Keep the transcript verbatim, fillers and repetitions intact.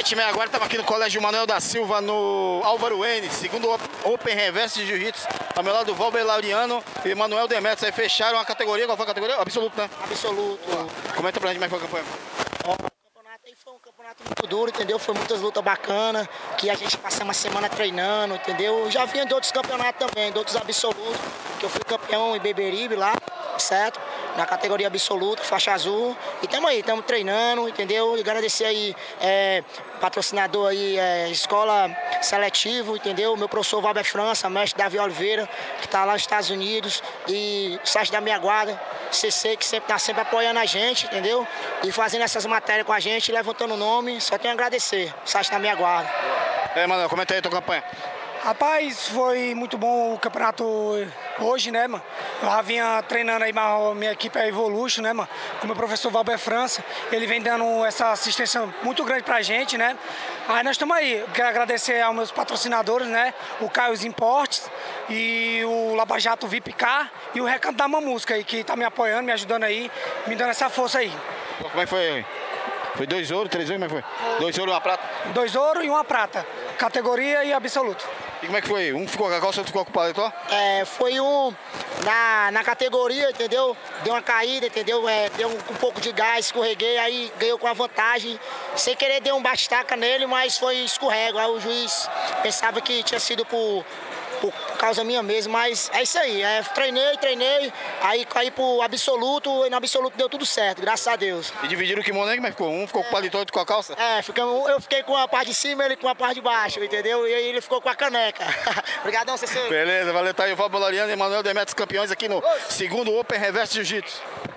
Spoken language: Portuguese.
sete e meia agora, estamos aqui no Colégio Manuel da Silva, no Álvaro N, segundo Open Reverse de Jiu-Jitsu. Ao meu lado, Valber Laureano e Manuel Demetrios. Aí fecharam a categoria. Qual foi a categoria? Absoluto, né? Absoluto. Comenta pra gente como é que foi a campanha. Ó, o campeonato aí foi um campeonato muito duro, entendeu? Foi muitas lutas bacanas, que a gente passou uma semana treinando, entendeu? Já vinha de outros campeonatos também, de outros absolutos, que eu fui campeão em Beberibe lá, certo? Na categoria absoluta, faixa azul. E tamo aí, tamo treinando, entendeu? E agradecer aí, é, patrocinador aí, é, Escola Seletivo, entendeu? Meu professor Valber França, mestre Davi Oliveira, que tá lá nos Estados Unidos. E o site da minha guarda, C C, que sempre tá sempre apoiando a gente, entendeu? E fazendo essas matérias com a gente, levantando o nome. Só tenho a agradecer, o site da minha guarda. É, Manuel, comenta aí a tua campanha. Rapaz, foi muito bom o campeonato hoje, né, mano? Eu já vinha treinando aí, a minha equipe é Evolution, né, mano? Com o meu professor Valber França, ele vem dando essa assistência muito grande pra gente, né? Aí nós estamos aí. Eu quero agradecer aos meus patrocinadores, né? O Caio Importes e o Lava Jato V I P K e o Recanto da Mamusca aí, que tá me apoiando, me ajudando aí, me dando essa força aí. Como é que foi? Foi dois ouros, três ouros, como é que foi? Dois ouros e uma prata? Dois ouros e uma prata. Categoria e absoluto. E como é que foi? Um ficou com a calça, outro ficou com o paletó? É, foi um na, na categoria, entendeu? Deu uma caída, entendeu? É, deu um, um pouco de gás, escorreguei, aí ganhou com a vantagem. Sem querer deu um bate-taca nele, mas foi escorrego. Aí o juiz pensava que tinha sido por, por, por causa minha mesmo, mas é isso aí. É, treinei, treinei, aí caí pro absoluto e no absoluto deu tudo certo, graças a Deus. E dividiram o kimono aí, como é que ficou? Um ficou com o paletó, outro com a calça? É, ficamos, eu fiquei com a parte de cima, ele com a parte de baixo, entendeu? E aí ele ficou com a caneca. Obrigadão, C C. Beleza, valeu, tá aí o Valber Laureano e Manuel Demetrios, campeões aqui no segundo Open Reverse Jiu-Jitsu.